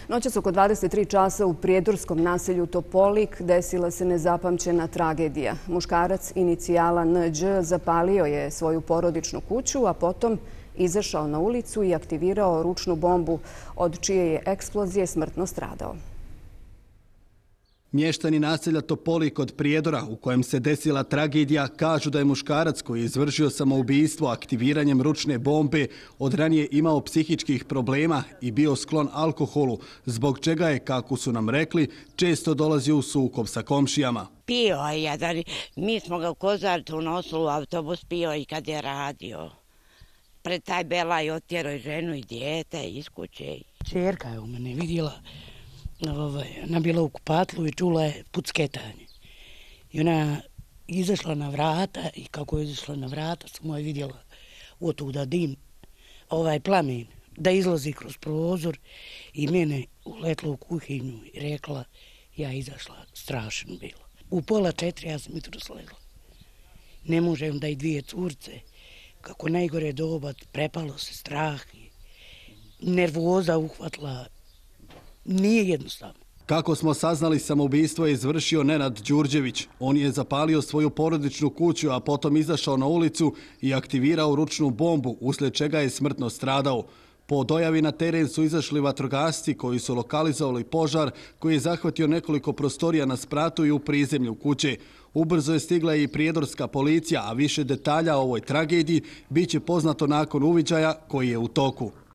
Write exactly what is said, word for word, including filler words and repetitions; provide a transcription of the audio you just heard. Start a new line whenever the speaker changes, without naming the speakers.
Noćas oko dvadeset tri časa u prijedorskom naselju Topolik desila se nezapamćena tragedija. Muškarac inicijala N Đ zapalio je svoju porodičnu kuću, a potom izašao na ulicu i aktivirao ručnu bombu, od čije je eksplozije smrtno stradao.
Mještani naselja Topolik kod Prijedora, u kojem se desila tragedija, kažu da je muškarac koji je izvršio samoubistvo aktiviranjem ručne bombe od ranije imao psihičkih problema i bio sklon alkoholu, zbog čega je, kako su nam rekli, često dolazio u sukob sa komšijama.
Pio je jedan, mi smo ga u Kozarcu nosili u autobus, pio i kad je radio. Pred taj Belaj otjerao i ženu i dijete iz kuće.
Čerka je u mene vidjela. Ovaj, ona bila u kupatlu i čula je pucketanje. I ona izašla na vrata i kako je izašla na vrata sam je vidjela otuda dim, ovaj plamen, da izlazi kroz prozor i mene uletla u kuhinju i rekla, ja izašla, strašno bilo. U pola četiri ja sam jutro slegla. Ne možem da i dvije curce, kako najgore doba, prepalo se strah i nervoza uhvatila. Nije jednostavno.
Kako smo saznali, samoubistvo je izvršio Nenad Đurđević. On je zapalio svoju porodičnu kuću, a potom izašao na ulicu i aktivirao ručnu bombu, uslijed čega je smrtno stradao. Po dojavi na teren su izašli vatrogasci koji su lokalizovali požar koji je zahvatio nekoliko prostorija na spratu i u prizemlju kuće. Ubrzo je stigla i prijedorska policija, a više detalja o ovoj tragediji bit će poznato nakon uviđaja koji je u toku.